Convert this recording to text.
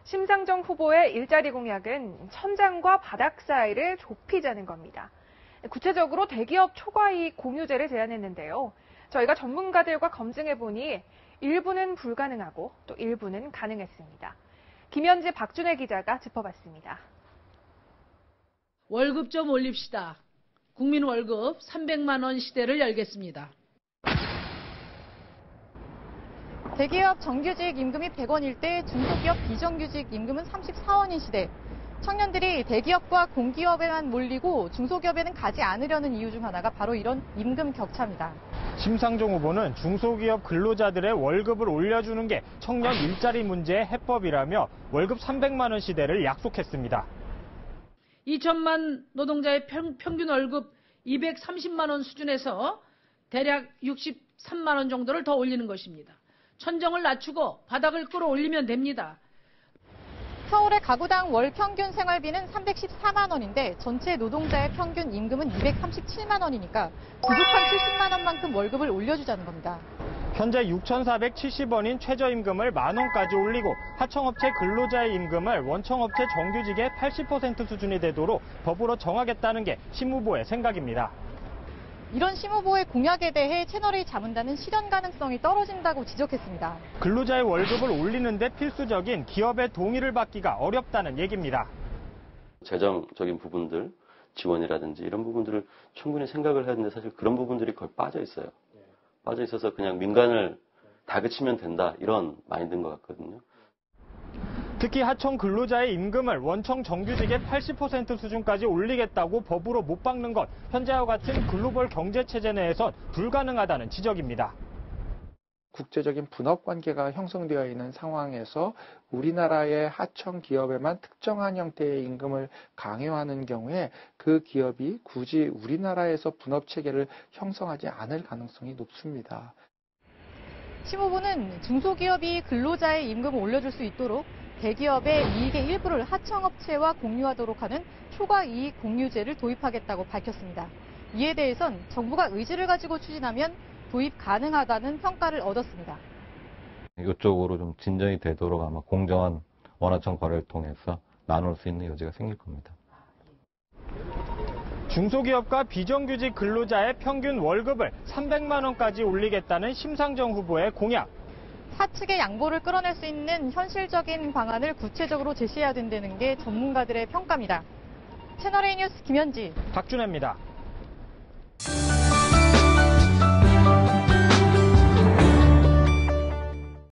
심상정 후보의 일자리 공약은 천장과 바닥 사이를 좁히자는 겁니다. 구체적으로 대기업 초과이익 공유제를 제안했는데요. 저희가 전문가들과 검증해보니 일부는 불가능하고 또 일부는 가능했습니다. 김현지, 박준혜 기자가 짚어봤습니다. 월급 좀 올립시다. 국민 월급 300만 원 시대를 열겠습니다. 대기업 정규직 임금이 100원일 때 중소기업 비정규직 임금은 34원인 시대. 청년들이 대기업과 공기업에만 몰리고 중소기업에는 가지 않으려는 이유 중 하나가 바로 이런 임금 격차입니다. 심상정 후보는 중소기업 근로자들의 월급을 올려주는 게 청년 일자리 문제의 해법이라며 월급 300만 원 시대를 약속했습니다. 2천만 노동자의 평균 월급 230만 원 수준에서 대략 63만 원 정도를 더 올리는 것입니다. 천정을 낮추고 바닥을 끌어올리면 됩니다. 서울의 가구당 월 평균 생활비는 314만 원인데 전체 노동자의 평균 임금은 237만 원이니까 부족한 70만 원만큼 월급을 올려주자는 겁니다. 현재 6,470원인 최저임금을 만 원까지 올리고 하청업체 근로자의 임금을 원청업체 정규직의 80% 수준이 되도록 법으로 정하겠다는 게 심 후보의 생각입니다. 이런 심 후보의 공약에 대해 채널A 자문단은 실현 가능성이 떨어진다고 지적했습니다. 근로자의 월급을 올리는 데 필수적인 기업의 동의를 받기가 어렵다는 얘기입니다. 재정적인 부분들, 지원이라든지 이런 부분들을 충분히 생각을 했는데 사실 그런 부분들이 거의 빠져 있어요. 빠져 있어서 그냥 민간을 다그치면 된다 이런 마인드인 것 같거든요. 특히 하청 근로자의 임금을 원청 정규직의 80% 수준까지 올리겠다고 법으로 못 박는 것, 현재와 같은 글로벌 경제체제 내에선 불가능하다는 지적입니다. 국제적인 분업관계가 형성되어 있는 상황에서 우리나라의 하청 기업에만 특정한 형태의 임금을 강요하는 경우에 그 기업이 굳이 우리나라에서 분업체계를 형성하지 않을 가능성이 높습니다. 심 후보는 중소기업이 근로자의 임금을 올려줄 수 있도록 대기업의 이익의 일부를 하청업체와 공유하도록 하는 초과이익 공유제를 도입하겠다고 밝혔습니다. 이에 대해선 정부가 의지를 가지고 추진하면 도입 가능하다는 평가를 얻었습니다. 이쪽으로 좀 진전이 되도록 아마 공정한 원하청 거래를 통해서 나눌 수 있는 여지가 생길 겁니다. 중소기업과 비정규직 근로자의 평균 월급을 300만 원까지 올리겠다는 심상정 후보의 공약. 사측의 양보를 끌어낼 수 있는 현실적인 방안을 구체적으로 제시해야 된다는 게 전문가들의 평가입니다. 채널A 뉴스 김현지, 박준혜입니다.